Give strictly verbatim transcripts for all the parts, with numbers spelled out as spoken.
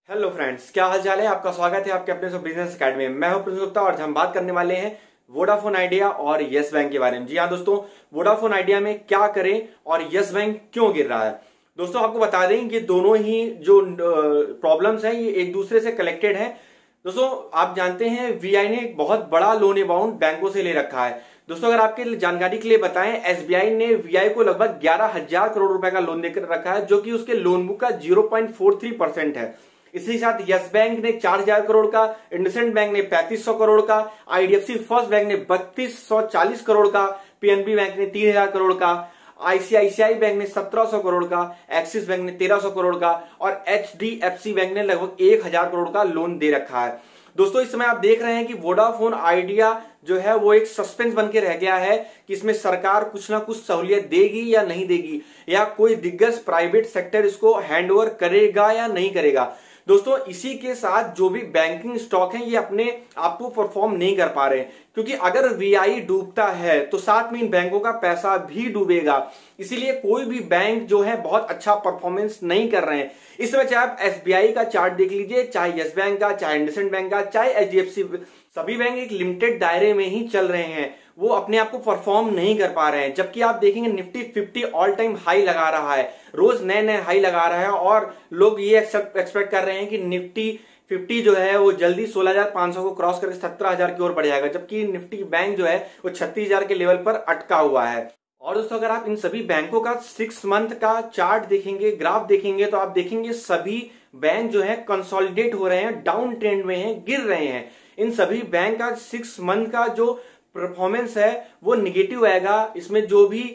Hello friends, क्या हाल चाल है। आपका स्वागत है आपके अपने सब बिजनेस अकेडमी में। मैं हूं प्रिंस गुप्ता और आज हम बात करने वाले हैं वोडाफोन आइडिया और यस बैंक के बारे में। जी हाँ दोस्तों, वोडाफोन आइडिया में क्या करें और यस बैंक क्यों गिर रहा है। दोस्तों आपको बता दें कि दोनों ही जो प्रॉब्लम्स हैं ये एक दूसरे से कलेक्टेड है। दोस्तों आप जानते हैं वीआई ने एक बहुत बड़ा लोन अमाउंट बैंकों से ले रखा है। दोस्तों अगर आपके जानकारी के लिए बताएं, एसबीआई ने वीआई को लगभग ग्यारह हजार करोड़ रुपए का लोन देकर रखा है, जो कि उसके लोन बुक का zero point four three percent है। इसी साथ यस बैंक ने चार हजार करोड़ का, इंडसइंड बैंक ने पैंतीस सौ करोड़ का, आईडीएफसी फर्स्ट बैंक ने बत्तीस सौ चालीस करोड़ का, पीएनबी बैंक ने तीन हजार करोड़ का, आईसीआईसीआई बैंक ने सत्रह सौ करोड़ का, एक्सिस बैंक ने तेरह सौ करोड़ का और एचडीएफसी बैंक ने लगभग एक हजार करोड़ का लोन दे रखा है। दोस्तों इस समय आप देख रहे हैं कि वोडाफोन आइडिया जो है वो एक सस्पेंस बन के रह गया है कि इसमें सरकार कुछ ना कुछ सहूलियत देगी या नहीं देगी, या कोई दिग्गज प्राइवेट सेक्टर इसको हैंडओवर करेगा या नहीं करेगा। दोस्तों इसी के साथ जो भी बैंकिंग स्टॉक हैं ये अपने आप को परफॉर्म नहीं कर पा रहे हैं, क्योंकि अगर वीआई डूबता है तो साथ में इन बैंकों का पैसा भी डूबेगा। इसीलिए कोई भी बैंक जो है बहुत अच्छा परफॉर्मेंस नहीं कर रहे हैं। इस समय चाहे आप एसबीआई का चार्ट देख लीजिए, चाहे यस बैंक का, चाहे इंडसइंड बैंक का, चाहे एचडीएफसी, सभी बैंक एक लिमिटेड दायरे में ही चल रहे हैं, वो अपने आप को परफॉर्म नहीं कर पा रहे हैं। जबकि आप देखेंगे Nifty fifty all time high लगा रहा है, रोज नए नए हाई लगा रहा है और लोग ये एक्सपेक्ट कर रहे हैं कि निफ्टी फिफ्टी जो है वो जल्दी सोलह हजार पांच सौ को क्रॉस करके सत्रह हजार की ओर बढ़ जाएगा, जबकि निफ्टी बैंक जो है वो छत्तीस हजार के लेवल पर अटका हुआ है। और दोस्तों अगर आप इन सभी बैंकों का सिक्स मंथ का चार्ट देखेंगे, ग्राफ देखेंगे, तो आप देखेंगे सभी बैंक जो है कंसोलिडेट हो रहे हैं, डाउन ट्रेंड में हैं, गिर रहे हैं। इन सभी बैंक का सिक्स मंथ का जो परफॉर्मेंस है वो निगेटिव आएगा। इसमें जो भी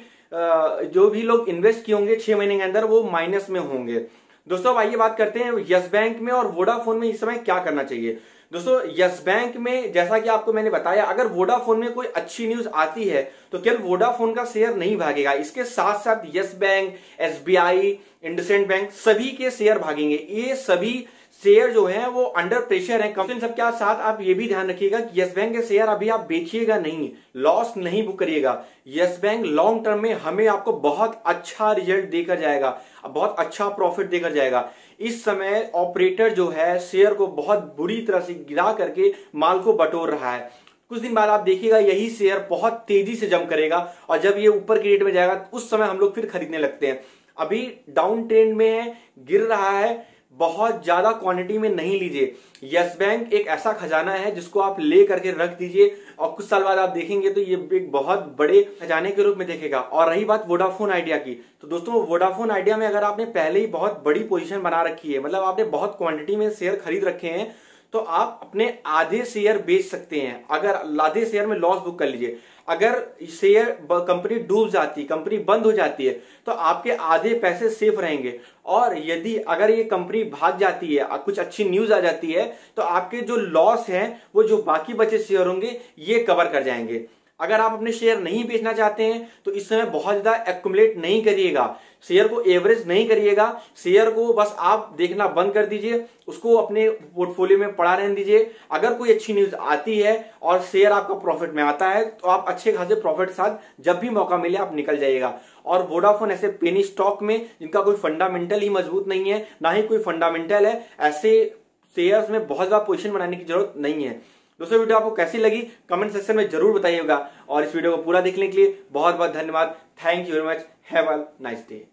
जो भी लोग इन्वेस्ट किए होंगे छह महीने के अंदर वो माइनस में होंगे। दोस्तों अब आइए बात करते हैं यस बैंक में और वोडाफोन में इस समय क्या करना चाहिए। दोस्तों यस बैंक में जैसा कि आपको मैंने बताया, अगर वोडाफोन में कोई अच्छी न्यूज आती है तो केवल वोडाफोन का शेयर नहीं भागेगा, इसके साथ साथ Yes Bank, SBI, IndusInd Bank सभी के शेयर भागेंगे। ये सभी शेयर जो है वो अंडर प्रेशर है। कंपनी सबके साथ आप ये भी ध्यान रखिएगा कि यस बैंक के शेयर अभी आप बेचिएगा नहीं, लॉस नहीं बुक करिएगा। यस बैंक लॉन्ग टर्म में हमें आपको बहुत अच्छा रिजल्ट देकर जाएगा, बहुत अच्छा प्रॉफिट देकर जाएगा। इस समय ऑपरेटर जो है शेयर को बहुत बुरी तरह से गिरा करके माल को बटोर रहा है। कुछ दिन बाद आप देखिएगा यही शेयर बहुत तेजी से जंप करेगा और जब ये ऊपर की रेट में जाएगा उस समय हम लोग फिर खरीदने लगते हैं। अभी डाउन ट्रेंड में है, गिर रहा है, बहुत ज्यादा क्वांटिटी में नहीं लीजिए। यस बैंक एक ऐसा खजाना है जिसको आप ले करके रख दीजिए और कुछ साल बाद आप देखेंगे तो ये एक बहुत बड़े खजाने के रूप में देखेगा। और रही बात वोडाफोन आइडिया की, तो दोस्तों वोडाफोन आइडिया में अगर आपने पहले ही बहुत बड़ी पोजीशन बना रखी है, मतलब आपने बहुत क्वांटिटी में शेयर खरीद रखे हैं, तो आप अपने आधे शेयर बेच सकते हैं। अगर आधे शेयर में लॉस बुक कर लीजिए, अगर शेयर कंपनी डूब जाती, कंपनी बंद हो जाती है, तो आपके आधे पैसे सेफ रहेंगे। और यदि अगर ये कंपनी भाग जाती है, कुछ अच्छी न्यूज आ जाती है, तो आपके जो लॉस है वो जो बाकी बचे शेयर होंगे ये कवर कर जाएंगे। अगर आप अपने शेयर नहीं बेचना चाहते हैं तो इस समय बहुत ज्यादा एक्युमुलेट नहीं करिएगा, शेयर को एवरेज नहीं करिएगा, शेयर को बस आप देखना बंद कर दीजिए, उसको अपने पोर्टफोलियो में पड़ा रहने दीजिए। अगर कोई अच्छी न्यूज आती है और शेयर आपका प्रॉफिट में आता है तो आप अच्छे खासे प्रॉफिट साथ जब भी मौका मिले आप निकल जाइएगा। और वोडाफोन ऐसे पेनी स्टॉक में जिनका कोई फंडामेंटल ही मजबूत नहीं है, ना ही कोई फंडामेंटल है, ऐसे शेयर्स में बहुत ज्यादा पोजीशन बनाने की जरूरत नहीं है। दोस्तों वीडियो आपको कैसी लगी कमेंट सेक्शन में जरूर बताइएगा और इस वीडियो को पूरा देखने के लिए बहुत बहुत धन्यवाद। Thank you very much. Have a nice day.